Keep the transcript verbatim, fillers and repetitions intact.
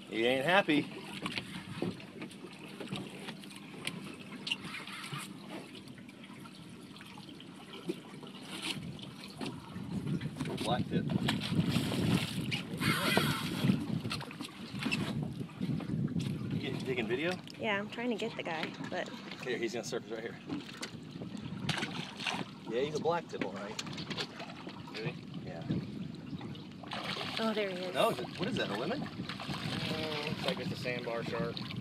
He ain't happy. Black tip. You get, taking video? Yeah, I'm trying to get the guy, but... Here, he's gonna surface right here. Yeah, he's a black tip, all right. Really? Yeah. Oh, there he is. No, is it, what is that, a lemon? Uh, looks like it's a sandbar shark.